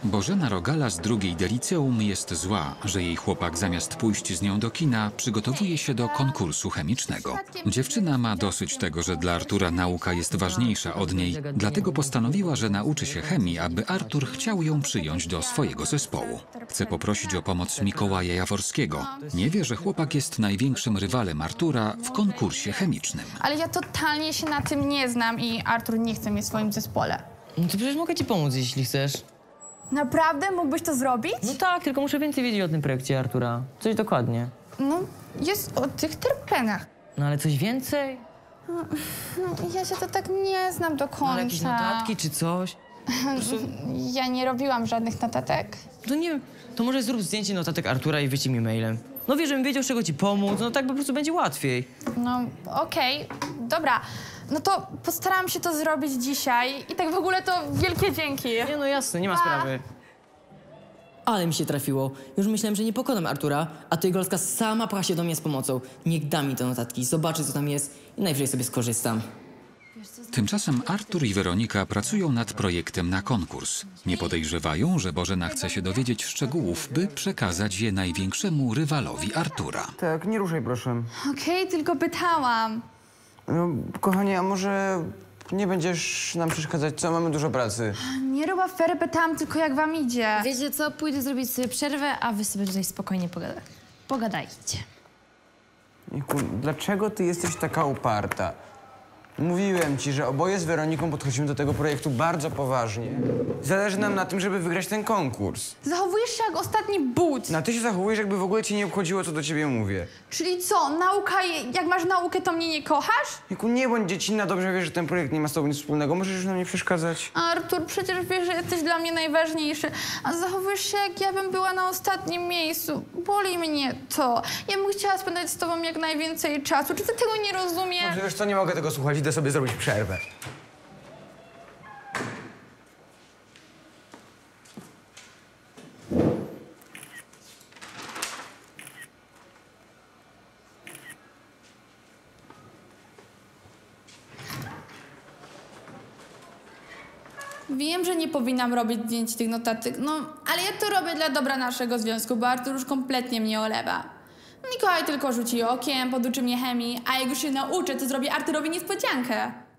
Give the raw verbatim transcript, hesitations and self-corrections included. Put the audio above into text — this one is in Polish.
Bożena Rogala z drugiej D liceum jest zła, że jej chłopak zamiast pójść z nią do kina przygotowuje się do konkursu chemicznego. Dziewczyna ma dosyć tego, że dla Artura nauka jest ważniejsza od niej, dlatego postanowiła, że nauczy się chemii, aby Artur chciał ją przyjąć do swojego zespołu. Chce poprosić o pomoc Mikołaja Jaworskiego. Nie wie, że chłopak jest największym rywalem Artura w konkursie chemicznym. Ale ja totalnie się na tym nie znam i Artur nie chce mnie w swoim zespole. No to przecież mogę ci pomóc, jeśli chcesz. Naprawdę? Mógłbyś to zrobić? No tak, tylko muszę więcej wiedzieć o tym projekcie Artura. Coś dokładnie. No, jest o tych terpenach. No ale coś więcej? No, ja się to tak nie znam do końca. No, ale jakieś notatki czy coś? Ja nie robiłam żadnych notatek. To nie wiem, to może zrób zdjęcie notatek Artura i wyślij mi mailem. No wiesz, żebym wiedział, z czego ci pomóc, no tak po prostu będzie łatwiej. No, okej, dobra. No to postaram się to zrobić dzisiaj i tak w ogóle to wielkie dzięki. Nie no jasne, nie ma sprawy. Ale mi się trafiło. Już myślałem, że nie pokonam Artura, a to jego laska sama pcha się do mnie z pomocą. Niech da mi te notatki, zobaczy co tam jest i najwyżej sobie skorzystam. Tymczasem Artur i Weronika pracują nad projektem na konkurs. Nie podejrzewają, że Bożena chce się dowiedzieć szczegółów, by przekazać je największemu rywalowi Artura. Tak, nie ruszaj proszę. Okej, tylko pytałam. No, kochanie, a może nie będziesz nam przeszkadzać, co? Mamy dużo pracy. Nie rób afery, pytałam tylko jak wam idzie. Wiecie co, pójdę zrobić sobie przerwę, a wy sobie tutaj spokojnie pogada pogadajcie. Niku, dlaczego ty jesteś taka uparta? Mówiłem ci, że oboje z Weroniką podchodzimy do tego projektu bardzo poważnie. Zależy nam na tym, żeby wygrać ten konkurs. Zachowujesz się jak ostatni but. No a ty się zachowujesz, jakby w ogóle cię nie obchodziło, co do ciebie mówię. Czyli co, nauka, jak masz naukę, to mnie nie kochasz? Niku, nie bądź dziecinna, dobrze wiesz, że ten projekt nie ma z tobą nic wspólnego. Możesz już nam nie przeszkadzać. Artur, przecież wiesz, że jesteś dla mnie najważniejszy, a zachowujesz się, jak ja bym była na ostatnim miejscu. Boli mnie to. Ja bym chciała spędzać z tobą jak najwięcej czasu. Czy ty tego nie rozumiesz? Dobrze, wiesz co, nie mogę tego słuchać, idę sobie zrobić przerwę. Wiem, że nie powinnam robić zdjęć tych notatek, no, ale ja to robię dla dobra naszego związku, bo Artur już kompletnie mnie olewa. Mikołaj tylko rzuci okiem, poduczy mnie chemii, a jak już się nauczę, to zrobię Arturowi niespodziankę.